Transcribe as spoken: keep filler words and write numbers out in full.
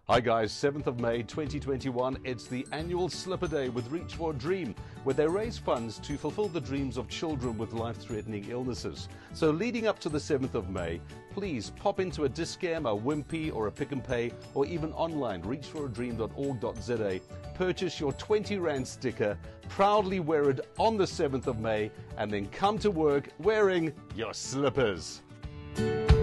Hi guys, seventh of May twenty twenty-one, it's the annual Slipper Day with Reach for a Dream, where they raise funds to fulfill the dreams of children with life-threatening illnesses. So leading up to the seventh of May, please pop into a Discam, a Wimpy or a Pick and Pay, or even online, reach for a dream dot org dot z a. Purchase your twenty rand sticker, proudly wear it on the seventh of May, and then come to work wearing your slippers.